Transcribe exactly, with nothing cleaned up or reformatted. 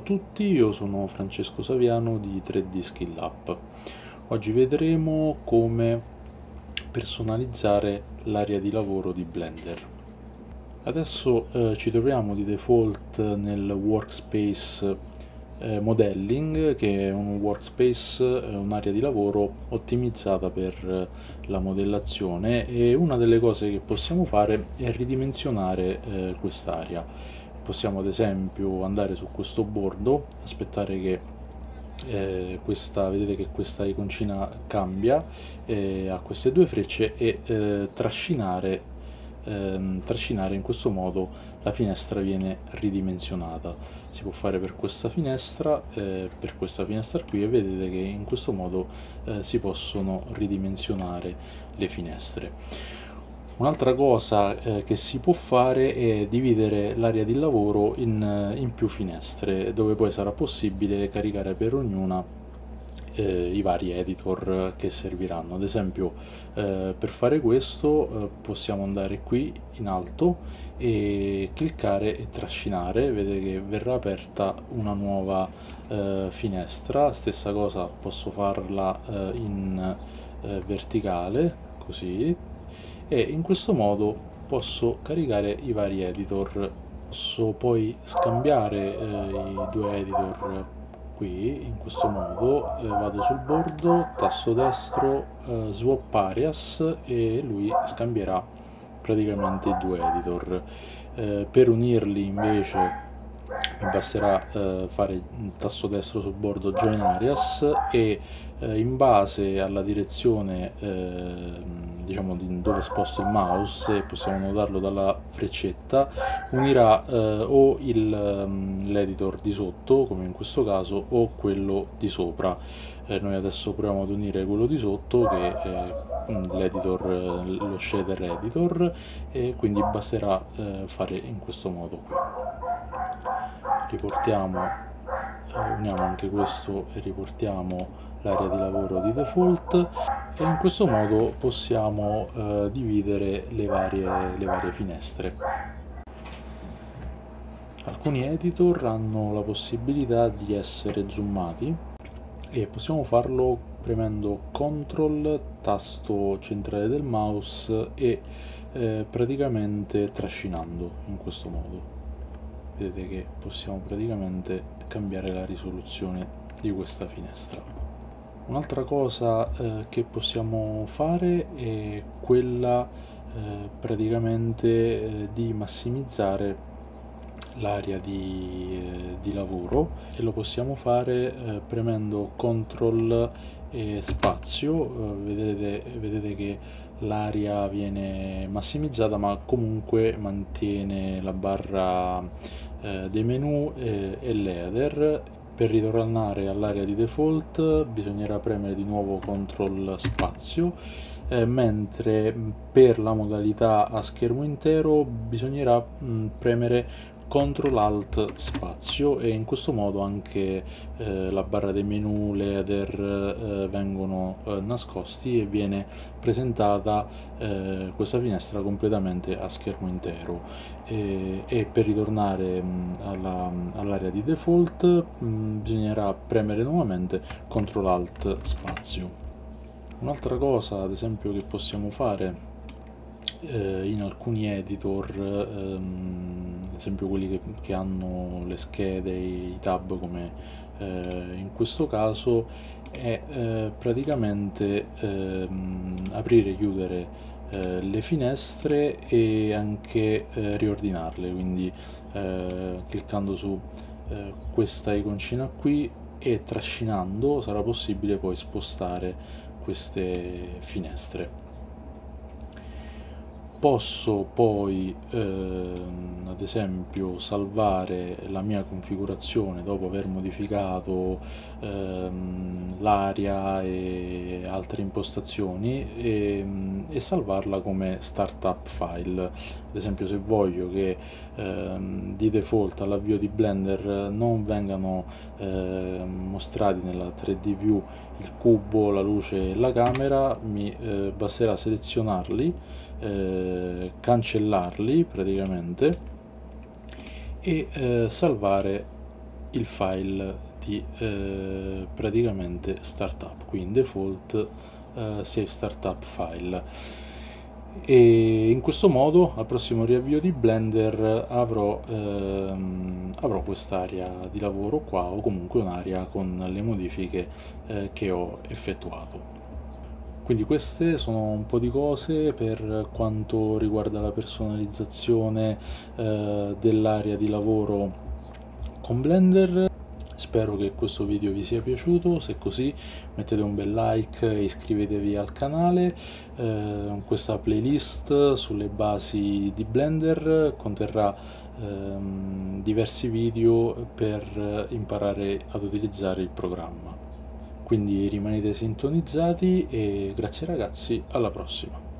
Ciao a tutti, io sono Francesco Saviano di tre D Skill Up. Oggi vedremo come personalizzare l'area di lavoro di Blender. Adesso eh, ci troviamo di default nel workspace eh, modelling, che è un workspace, eh, un'area di lavoro ottimizzata per eh, la modellazione, e una delle cose che possiamo fare è ridimensionare eh, quest'area. Possiamo ad esempio andare su questo bordo, aspettare che eh, questa, vedete che questa iconcina cambia, eh, ha queste due frecce, e eh, trascinare, ehm, trascinare in questo modo la finestra viene ridimensionata. Si può fare per questa finestra, eh, per questa finestra qui, e vedete che in questo modo eh, si possono ridimensionare le finestre. Un'altra cosa eh, che si può fare è dividere l'area di lavoro in, in più finestre, dove poi sarà possibile caricare per ognuna eh, i vari editor che serviranno. Ad esempio, eh, per fare questo eh, possiamo andare qui in alto e cliccare e trascinare. Vedete che verrà aperta una nuova eh, finestra. Stessa cosa posso farla eh, in eh, verticale, così, e in questo modo posso caricare i vari editor. Posso poi scambiare eh, i due editor qui, in questo modo. Eh, vado sul bordo, tasto destro, eh, swap areas, e lui scambierà praticamente i due editor. Eh, per unirli invece mi basterà eh, fare il tasto destro sul bordo join areas, e eh, in base alla direzione eh, diciamo di dove sposto il mouse, e possiamo notarlo dalla freccetta, unirà eh, o l'editor di sotto, come in questo caso, o quello di sopra. Eh, noi adesso proviamo ad unire quello di sotto, che è l'editor, lo shader editor, e quindi basterà eh, fare in questo modo qui. Riportiamo, eh, uniamo anche questo e riportiamo l'area di lavoro di default, e in questo modo possiamo eh, dividere le varie, le varie finestre. Alcuni editor hanno la possibilità di essere zoomati, e possiamo farlo premendo control, tasto centrale del mouse, e eh, praticamente trascinando in questo modo. Vedete che possiamo praticamente cambiare la risoluzione di questa finestra. Un'altra cosa eh, che possiamo fare è quella eh, praticamente eh, di massimizzare l'area di, eh, di lavoro, e lo possiamo fare eh, premendo control e spazio. Eh, vedete, vedete che l'area viene massimizzata, ma comunque mantiene la barra eh, dei menu eh, e l'header. Per ritornare all'area di default bisognerà premere di nuovo control spazio, eh, mentre per la modalità a schermo intero bisognerà mh, premere control alt spazio, e in questo modo anche eh, la barra dei menu, l'header eh, vengono eh, nascosti, e viene presentata eh, questa finestra completamente a schermo intero. E, e per ritornare all'area di default mh, bisognerà premere nuovamente control alt spazio. Un'altra cosa ad esempio che possiamo fare eh, in alcuni editor, ehm, ad esempio quelli che, che hanno le schede, i tab, come eh, in questo caso, è eh, praticamente ehm, aprire e chiudere eh, le finestre, e anche eh, riordinarle. Quindi eh, cliccando su eh, questa iconcina qui e trascinando sarà possibile poi spostare queste finestre. Posso poi ehm, ad esempio salvare la mia configurazione dopo aver modificato ehm, l'area e altre impostazioni, e, e salvarla come startup file. Ad esempio, se voglio che ehm, di default all'avvio di Blender non vengano ehm, mostrati nella tre D view il cubo, la luce e la camera, mi eh, basterà selezionarli, Eh, cancellarli praticamente, e eh, salvare il file di eh, praticamente startup, qui in default eh, save startup file. E in questo modo al prossimo riavvio di Blender avrò, ehm, avrò quest'area di lavoro qua, o comunque un'area con le modifiche eh, che ho effettuato. Quindi queste sono un po' di cose per quanto riguarda la personalizzazione eh, dell'area di lavoro con Blender. Spero che questo video vi sia piaciuto, se è così mettete un bel like e iscrivetevi al canale. Eh, questa playlist sulle basi di Blender conterrà ehm, diversi video per imparare ad utilizzare il programma. Quindi rimanete sintonizzati e grazie ragazzi, alla prossima!